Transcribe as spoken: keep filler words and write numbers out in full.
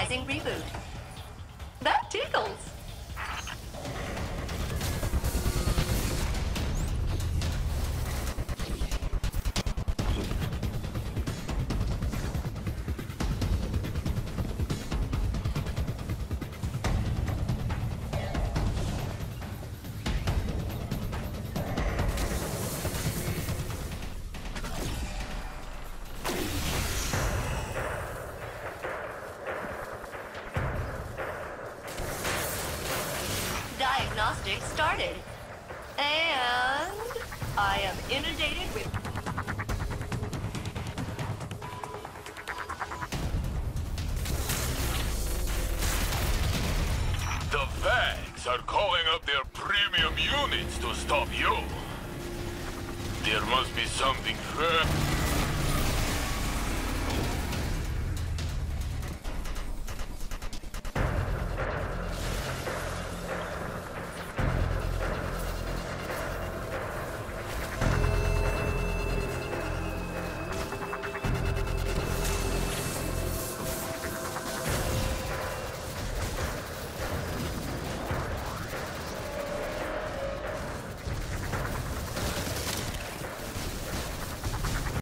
Initializing reboot. That tickles. Diagnostics started. And I am inundated with... The Vags are calling up their premium units to stop you. There must be something fair.